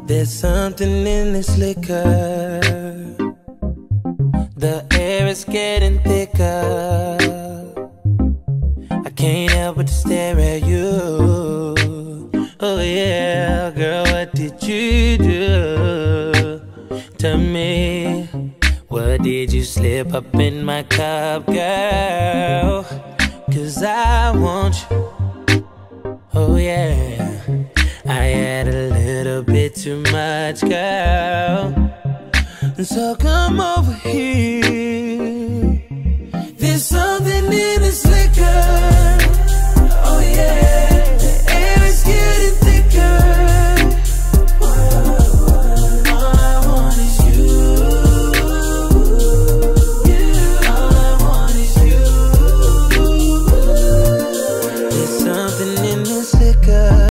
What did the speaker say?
There's something in this liquor. The air is getting thicker. I can't help but to stare at you. Oh yeah, girl, what did you do? Tell me, what did you slip up in my cup, girl? 'Cause I want you. Oh yeah, I had a little bit too much, girl. So come over here. There's something in this liquor. Oh yeah.